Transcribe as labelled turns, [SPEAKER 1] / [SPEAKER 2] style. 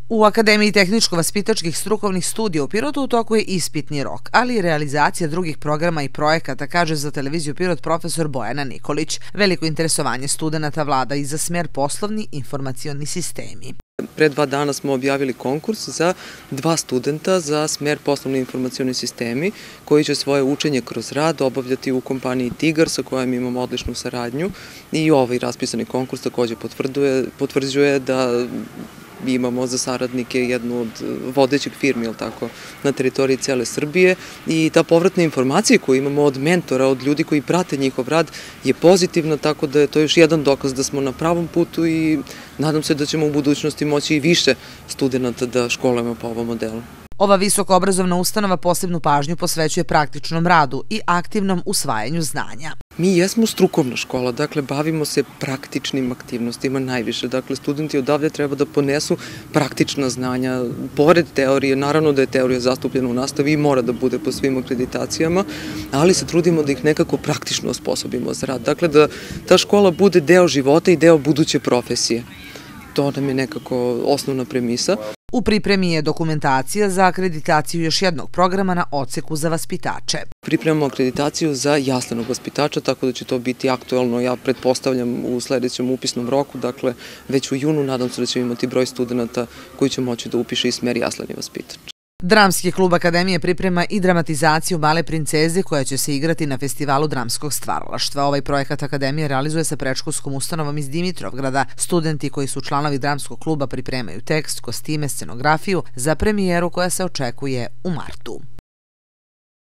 [SPEAKER 1] U Akademiji tehničko-vaspitačkih strukovnih studija u Pirotu u toku je ispitni rok, ali i realizacija drugih programa i projekata, kaže za televiziju Pirot profesor Bojana Nikolić. Veliko interesovanje studenata vlada i za smer poslovni informacioni sistemi.
[SPEAKER 2] Pre 2 dana smo objavili konkurs za 2 studenta za smer poslovni informacioni sistemi koji će svoje učenje kroz rad obavljati u kompaniji Tigar sa kojom imamo odličnu saradnju i ovaj raspisani konkurs takođe potvrđuje da imamo za saradnike jednu od vodećih firmi na teritoriji cele Srbije i ta povratna informacija koju imamo od mentora, od ljudi koji prate njihov rad je pozitivna, tako da je to još jedan dokaz da smo na pravom putu i nadam se da ćemo u budućnosti moći i više studenta da školujemo po ovom modelu.
[SPEAKER 1] Ova visokoobrazovna ustanova posebnu pažnju posvećuje praktičnom radu i aktivnom usvajanju znanja.
[SPEAKER 2] Mi jesmo strukovna škola, dakle bavimo se praktičnim aktivnostima najviše. Dakle, studenti odavde treba da ponesu praktična znanja, pored teorije, naravno da je teorija zastupljena u nastavi i mora da bude po svim akreditacijama, ali se trudimo da ih nekako praktično osposobimo za rad. Dakle, da ta škola bude deo života i deo buduće profesije. To nam je nekako osnovna premisa.
[SPEAKER 1] U pripremi je dokumentacija za akreditaciju još jednog programa na odseku za vaspitače.
[SPEAKER 2] Pripremamo akreditaciju za jaslenog vaspitača, tako da će to biti aktuelno, ja pretpostavljam, u sledećem upisnom roku, dakle već u junu nadam se da ćemo imati broj studenta koji će moći da upiše i smer jasleni vaspitač.
[SPEAKER 1] Dramski klub Akademije priprema i dramatizaciju Male princeze koja će se igrati na festivalu dramskog stvaralaštva. Ovaj projekat Akademije realizuje sa predškolskom ustanovom iz Dimitrovgrada. Studenti koji su članovi dramskog kluba pripremaju tekst, kostime, scenografiju za premijeru koja se očekuje u martu.